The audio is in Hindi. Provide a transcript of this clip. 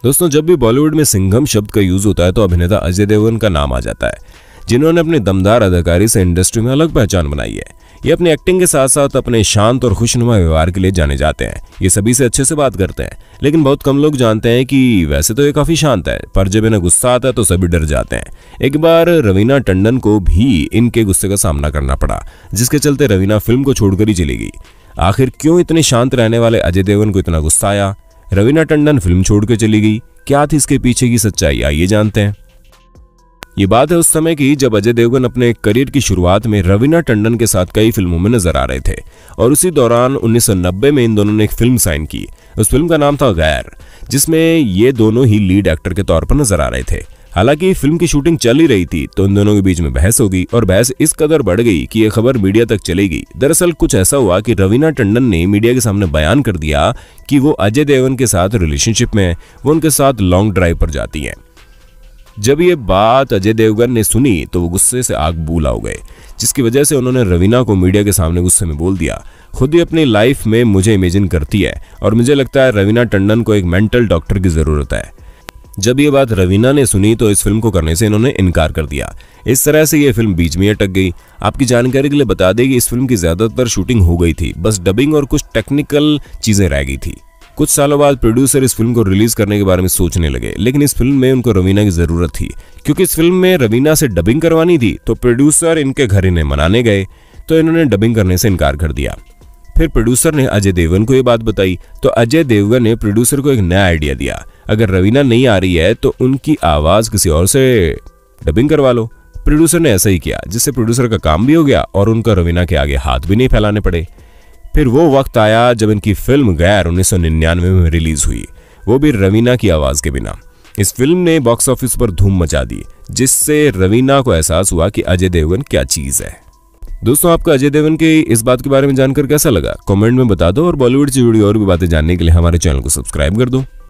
दोस्तों, जब भी बॉलीवुड में सिंघम शब्द का यूज होता है तो अभिनेता अजय देवगन का नाम आ जाता है, जिन्होंने अपनी दमदार अदाकारी से इंडस्ट्री में अलग पहचान बनाई है। ये अपनी एक्टिंग के साथ साथ अपने शांत और खुशनुमा व्यवहार के लिए जाने जाते हैं। ये सभी से अच्छे से बात करते हैं, लेकिन बहुत कम लोग जानते हैं कि वैसे तो ये काफी शांत है, पर जब इन्हें गुस्सा आता है तो सभी डर जाते हैं। एक बार रवीना टंडन को भी इनके गुस्से का सामना करना पड़ा, जिसके चलते रवीना फिल्म को छोड़कर ही चली गई। आखिर क्यों इतने शांत रहने वाले अजय देवगन को इतना गुस्सा आया? रवीना टंडन फिल्म छोड़ के चली गई, क्या थी इसके पीछे की सच्चाई? आइए जानते हैं। ये बात है उस समय की जब अजय देवगन अपने करियर की शुरुआत में रवीना टंडन के साथ कई फिल्मों में नजर आ रहे थे, और उसी दौरान 1990 में इन दोनों ने एक फिल्म साइन की। उस फिल्म का नाम था गैर, जिसमें ये दोनों ही लीड एक्टर के तौर पर नजर आ रहे थे। हालांकि फिल्म की शूटिंग चल ही रही थी तो इन दोनों के बीच में बहस हो गई, और बहस इस कदर बढ़ गई कि यह खबर मीडिया तक चली गई। दरअसल कुछ ऐसा हुआ कि रवीना टंडन ने मीडिया के सामने बयान कर दिया कि वो अजय देवगन के साथ रिलेशनशिप में है, वो उनके साथ लॉन्ग ड्राइव पर जाती हैं। जब ये बात अजय देवगन ने सुनी तो वो गुस्से से आग बबूला हो गए, जिसकी वजह से उन्होंने रवीना को मीडिया के सामने गुस्से में बोल दिया। खुद ही अपनी लाइफ में मुझे इमेजिन करती है, और मुझे लगता है रवीना टंडन को एक मेंटल डॉक्टर की जरूरत है। जब ये बात रवीना ने सुनी तो इस फिल्म को करने से इन्होंने इनकार कर दिया। इस तरह से ये फिल्म बीच में अटक गई। आपकी जानकारी के लिए बता दें कि इस फिल्म की ज्यादातर शूटिंग हो गई थी, बस डबिंग और कुछ टेक्निकल चीजें रह गई थी। कुछ सालों बाद प्रोड्यूसर इस फिल्म को रिलीज करने के बारे में सोचने लगे, लेकिन इस फिल्म में उनको रवीना की जरूरत थी, क्योंकि इस फिल्म में रवीना से डबिंग करवानी थी। तो प्रोड्यूसर इनके घर इन्हें मनाने गए तो इन्होंने डबिंग करने से इनकार कर दिया। फिर प्रोड्यूसर ने अजय देवगन को ये बात बताई तो अजय देवगन ने प्रोड्यूसर को एक नया आइडिया दिया, अगर रवीना नहीं आ रही है तो उनकी आवाज किसी और से डबिंग करवा लो। प्रोड्यूसर ने ऐसा ही किया, जिससे प्रोड्यूसर का काम भी हो गया और उनका रवीना के आगे हाथ भी नहीं फैलाने पड़े। फिर वो वक्त आया जब इनकी फिल्म गैर 1999 में रिलीज हुई, वो भी रवीना की आवाज के बिना। इस फिल्म ने बॉक्स ऑफिस पर धूम मचा दी, जिससे रवीना को एहसास हुआ कि अजय देवगन क्या चीज है। दोस्तों, आपको अजय देवगन के इस बात के बारे में जानकर कैसा लगा? कमेंट में बता दो, और बॉलीवुड से जुड़ी और भी बातें जानने के लिए हमारे चैनल को सब्सक्राइब कर दो।